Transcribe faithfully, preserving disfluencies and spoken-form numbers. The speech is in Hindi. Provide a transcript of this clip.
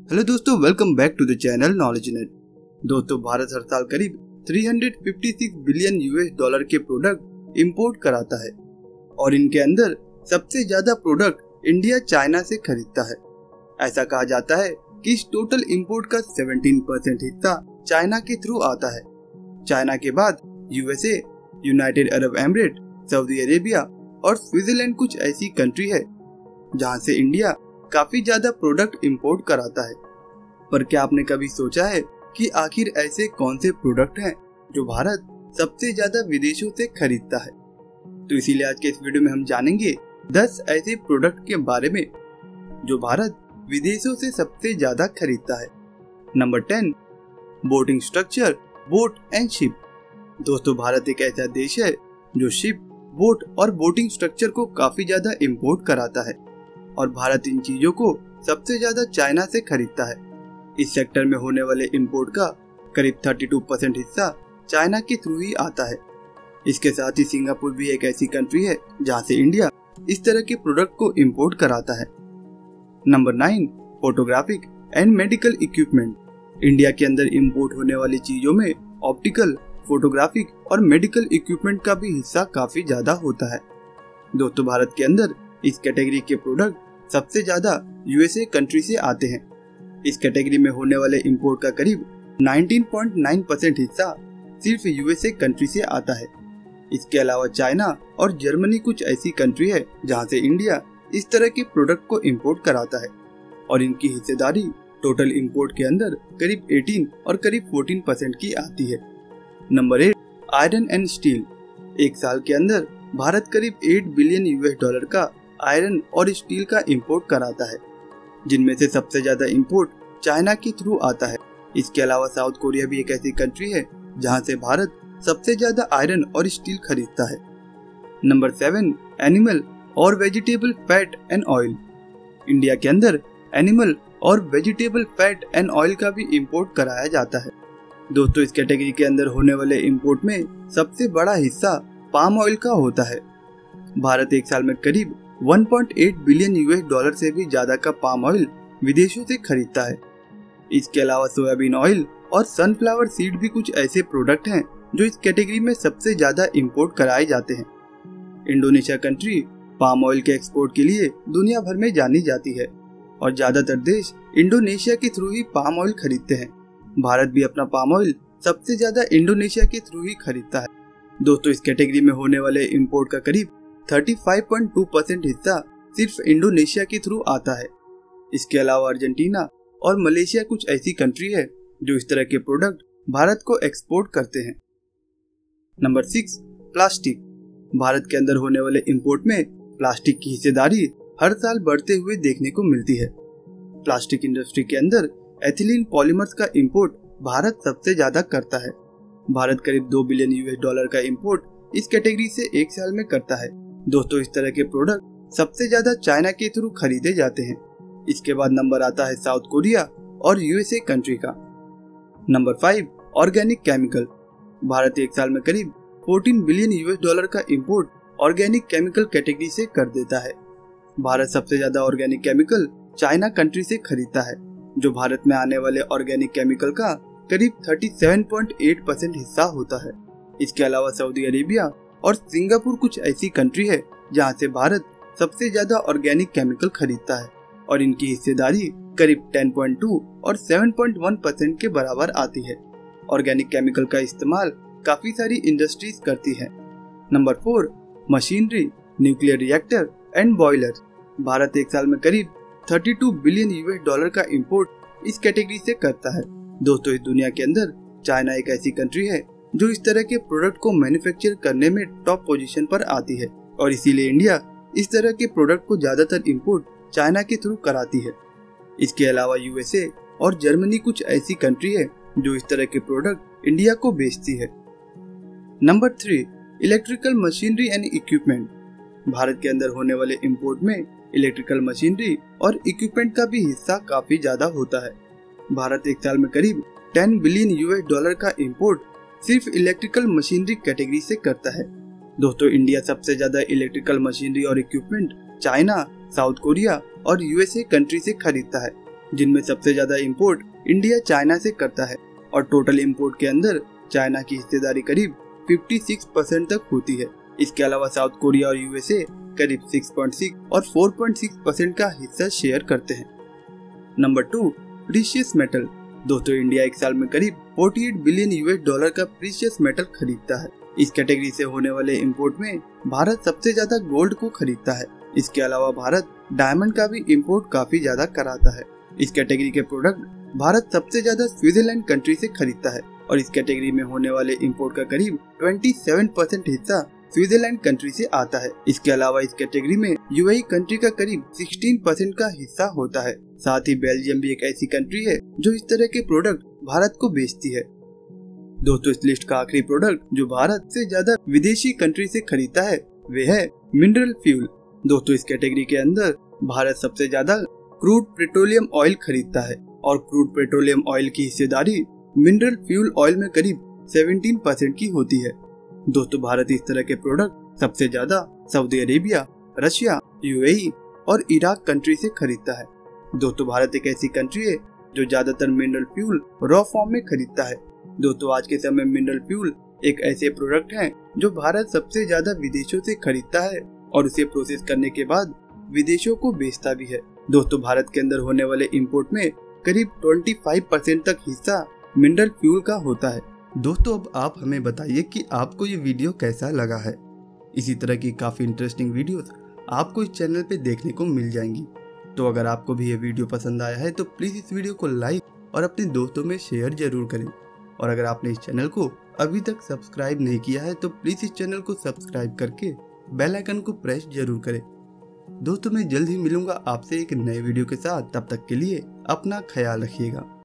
हेलो दोस्तों, welcome back to the channel knowledge net. दोस्तों, भारत हर साल करीब तीन सौ छप्पन बिलियन यूएस डॉलर के प्रोडक्ट इंपोर्ट कराता है और इनके अंदर सबसे ज्यादा प्रोडक्ट इंडिया चाइना से खरीदता है। ऐसा कहा जाता है कि इस टोटल इंपोर्ट का सत्रह परसेंट हिस्सा चाइना के थ्रू आता है। चाइना के बाद USA, United Arab Emirate, Saudi Arabia और स्विट्जरलैंड कुछ ऐसी कंट्री है जहां से इंडिया काफी ज्यादा प्रोडक्ट इंपोर्ट कराता है। पर क्या आपने कभी सोचा है कि आखिर ऐसे कौन से प्रोडक्ट हैं जो भारत सबसे ज्यादा विदेशों से खरीदता है? तो इसीलिए आज के इस वीडियो में हम जानेंगे दस ऐसे प्रोडक्ट के बारे में जो भारत विदेशों से सबसे ज्यादा खरीदता है। Number ten, boating structure, boat and ship. दोस्तों, भारत एक ऐसा देश है जो शिप, बोट और बोटिंग स्ट्रक्चर को काफी ज्यादा इंपोर्ट कराता है और भारत इन चीजों को सबसे ज्यादा चाइना से खरीदता है। इस सेक्टर में होने वाले इंपोर्ट का करीब बत्तीस परसेंट हिस्सा चाइना के थ्रू ही आता है। इसके साथ ही सिंगापुर भी एक ऐसी कंट्री है जहां से इंडिया इस तरह के प्रोडक्ट को इंपोर्ट कराता है। Number nine, photographic and medical equipment. India के अंदर इंपोर्ट होने वाली चीजों में ऑप्टिकल, फोटोग्राफिक और मेडिकल इक्विपमेंट का भी हिस्सा काफी ज्यादा होता है। दोस्तों, भारत के अंदर इस कैटेगरी के प्रोडक्ट सबसे ज्यादा यूएसए कंट्री से आते हैं। इस कैटेगरी में होने वाले इंपोर्ट का करीब उन्नीस पॉइंट नौ परसेंट हिस्सा सिर्फ यूएसए कंट्री से आता है। इसके अलावा चाइना और जर्मनी कुछ ऐसी कंट्री है जहां से इंडिया इस तरह के प्रोडक्ट को इंपोर्ट कराता है और इनकी हिस्सेदारी टोटल इंपोर्ट के अंदर करीब अठारह और करीब चौदह परसेंट की आती है। Number eight, iron and steel. एक साल के अंदर भारत करीब आठ बिलियन यूएस डॉलर का आयरन और स्टील का इंपोर्ट कराता है, जिनमें से सबसे ज्यादा इंपोर्ट चाइना के थ्रू आता है। इसके अलावा साउथ कोरिया भी एक ऐसी कंट्री है जहां से भारत सबसे ज्यादा आयरन और स्टील खरीदता है। नंबर सेवन, एनिमल और vegetable fat and oil. India के अंदर एनिमल और वेजिटेबल फैट एंड ऑयल का भी इंपोर्ट कराया जाता है। दोस्तों, इस कैटेगरी के अंदर होने वाले इंपोर्ट में सबसे बड़ा हिस्सा पाम ऑयल का होता है। भारत एक साल में करीब एक पॉइंट आठ बिलियन यूएस डॉलर से भी ज्यादा का पाम ऑयल विदेशों से खरीदता है। इसके अलावा सोयाबीन ऑयल और सनफ्लावर सीड भी कुछ ऐसे प्रोडक्ट हैं जो इस कैटेगरी में सबसे ज्यादा इंपोर्ट कराए जाते हैं। इंडोनेशिया कंट्री पाम ऑयल के एक्सपोर्ट के लिए दुनिया भर में जानी जाती है और ज्यादातर देश इंडोनेशिया के थ्रू ही पाम ऑयल खरीदते हैं। भारत भी अपना पाम ऑयल सबसे ज्यादा इंडोनेशिया के थ्रू ही खरीदता है। दोस्तों, इस कैटेगरी में होने वाले इंपोर्ट का करीब पैंतीस पॉइंट दो परसेंट हिस्सा सिर्फ इंडोनेशिया के थ्रू आता है। इसके अलावा अर्जेंटीना और मलेशिया कुछ ऐसी कंट्री है जो इस तरह के प्रोडक्ट भारत को एक्सपोर्ट करते हैं। Number six, plastic. भारत के अंदर होने वाले इंपोर्ट में प्लास्टिक की हिस्सेदारी हर साल बढ़ते हुए देखने को मिलती है। प्लास्टिक इंडस्ट्री के अंदर एथिलीन पॉलीमर्स का इंपोर्ट भारत सबसे ज्यादा करता है। भारत करीब दो बिलियन यूएस डॉलर का इंपोर्ट इस कैटेगरी से एक साल में करता है। दोस्तों, इस तरह के प्रोडक्ट सबसे ज्यादा चाइना के थ्रू खरीदे जाते हैं। इसके बाद नंबर आता है साउथ कोरिया और यूएसए कंट्री का। Number five, organic chemical. Bharat एक साल में करीब चौदह बिलियन यूएस डॉलर का इंपोर्ट ऑर्गेनिक केमिकल कैटेगरी से कर देता है। भारत सबसे ज्यादा ऑर्गेनिक केमिकल चाइना कंट्री से खरीदता है, जो भारत में आने वाले ऑर्गेनिक केमिकल का करीब सैंतीस पॉइंट आठ परसेंट हिस्सा होता है। इसके अलावा सऊदी अरेबिया और सिंगापुर कुछ ऐसी कंट्री है जहां से भारत सबसे ज्यादा ऑर्गेनिक केमिकल खरीदता है और इनकी हिस्सेदारी करीब दस पॉइंट दो और सात पॉइंट एक परसेंट के बराबर आती है। ऑर्गेनिक केमिकल का इस्तेमाल काफी सारी इंडस्ट्रीज करती है। Number four, machinery, nuclear reactor and boiler. Bharat एक साल में करीब बत्तीस बिलियन यूएस डॉलर का इंपोर्ट इस कैटेगरी से करता है। दोस्तों, इस दुनिया के अंदर चाइना एक ऐसी कंट्री है जो इस तरह के प्रोडक्ट को मैन्युफैक्चर करने में टॉप पोजीशन पर आती है और इसीलिए इंडिया इस तरह के प्रोडक्ट को ज्यादातर इंपोर्ट चाइना के थ्रू कराती है। इसके अलावा यूएसए और जर्मनी कुछ ऐसी कंट्री है जो इस तरह के प्रोडक्ट इंडिया को बेचती है। Number three, electrical machinery and equipment. Bharat के अंदर होने वाले इंपोर्ट में इलेक्ट्रिकल मशीनरी और इक्विपमेंट का भी हिस्सा काफी ज्यादा होता है। भारत एक साल में करीब दस बिलियन यूएस डॉलर का इंपोर्ट सिर्फ इलेक्ट्रिकल मशीनरी कैटेगरी से करता है। दोस्तों, इंडिया सबसे ज्यादा इलेक्ट्रिकल मशीनरी और इक्विपमेंट चाइना, साउथ कोरिया और यूएसए कंट्री से खरीदता है जिनमें सबसे ज्यादा इंपोर्ट इंडिया चाइना से करता है और टोटल इंपोर्ट के अंदर चाइना की हिस्सेदारी करीब छप्पन परसेंट तक होती है। इसके अलावा साउथ कोरिया और यूएसए करीब छह पॉइंट छह और चार पॉइंट छह परसेंट का हिस्सा शेयर करते हैं। Number two, precious metal. दोस्तों, इंडिया एक साल में करीब अड़तालीस बिलियन यूएस डॉलर का प्रीशियस मेटल खरीदता है। इस कैटेगरी से होने वाले इंपोर्ट में भारत सबसे ज्यादा गोल्ड को खरीदता है। इसके अलावा भारत डायमंड का भी इंपोर्ट काफी ज्यादा कराता है। इस कैटेगरी के प्रोडक्ट भारत सबसे ज्यादा स्विट्जरलैंड कंट्री से खरीदता है और इस कैटेगरी में होने वाले इंपोर्ट का करीब सत्ताईस परसेंट हिस्सा स्विट्जरलैंड कंट्री से आता है। इसके अलावा इस कैटेगरी में यूएई कंट्री का करीब सोलह परसेंट का हिस्सा होता है। साथ ही बेल्जियम भी एक ऐसी कंट्री है जो इस तरह के प्रोडक्ट भारत को बेचती है। दोस्तों, इस लिस्ट का आखिरी प्रोडक्ट जो भारत से ज्यादा विदेशी कंट्री से खरीदता है वे है मिनरल फ्यूल। दोस्तों, इस कैटेगरी के अंदर भारत सबसे ज्यादा क्रूड पेट्रोलियम ऑयल खरीदता है और क्रूड पेट्रोलियम ऑयल की हिस्सेदारी मिनरल फ्यूल ऑयल में करीब सत्रह परसेंट की होती है। दोस्तों, भारत इस तरह के प्रोडक्ट सबसे ज्यादा सऊदी अरेबिया, रशिया, यूएई और इराक कंट्री से खरीदता है। दोस्तों, भारत एक ऐसी कंट्री है जो ज्यादातर मिनरल फ्यूल रॉ फॉर्म में खरीदता है। दोस्तों, आज के समय मिनरल फ्यूल एक ऐसे प्रोडक्ट हैं जो भारत सबसे ज्यादा विदेशों से खरीदता है और उसे प्रोसेस करने के बाद विदेशों को बेचता भी है। दोस्तों, भारत के अंदर होने वाले इंपोर्ट में करीब पच्चीस परसेंट तक हिस्सा मिनरल फ्यूल का होता है। दोस्तों, अब आप हमें बताइए कि आपको ये वीडियो कैसा लगा है। इसी तरह की काफी इंटरेस्टिंग वीडियोस आपको इस चैनल पे देखने को मिल जाएंगी। तो अगर आपको भी ये वीडियो पसंद आया है तो प्लीज इस वीडियो को लाइक और अपने दोस्तों में शेयर जरूर करें। और अगर आपने इस चैनल को अभी तक सब्सक्राइब नहीं किया है तो प्लीज इस चैनल को सब्सक्राइब करके बेल आइकन को प्रेस जरूर करें। दोस्तों, मैं जल्द ही मिलूंगा आपसे एक नए वीडियो के साथ। तब तक के लिए अपना ख्याल रखिएगा।